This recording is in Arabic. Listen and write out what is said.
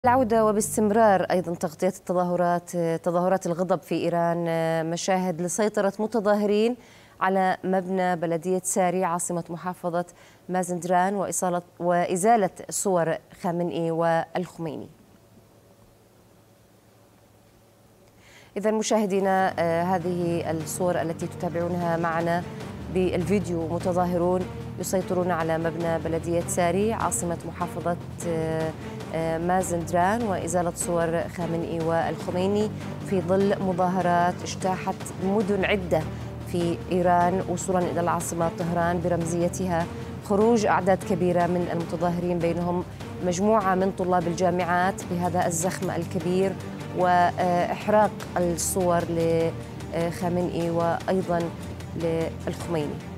العودة وباستمرار أيضا تغطية تظاهرات الغضب في إيران، مشاهد لسيطرة متظاهرين على مبنى بلدية ساري عاصمة محافظة مازندران وإزالة صور خامنئي والخميني. إذا مشاهدينا، هذه الصور التي تتابعونها معنا بالفيديو، متظاهرون يسيطرون على مبنى بلدية ساري عاصمة محافظة مازندران وإزالة صور خامنئي والخميني في ظل مظاهرات اجتاحت مدن عدة في إيران وصولا إلى العاصمة طهران برمزيتها خروج أعداد كبيرة من المتظاهرين، بينهم مجموعة من طلاب الجامعات بهذا الزخم الكبير، وإحراق الصور لخامنئي وأيضا للخميني.